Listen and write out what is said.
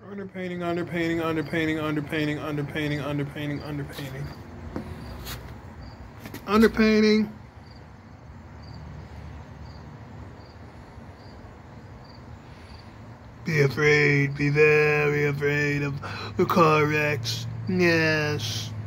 Underpainting, underpainting, underpainting, underpainting, underpainting, underpainting, underpainting. Underpainting. Be afraid, be very afraid of the car wrecks. Yes.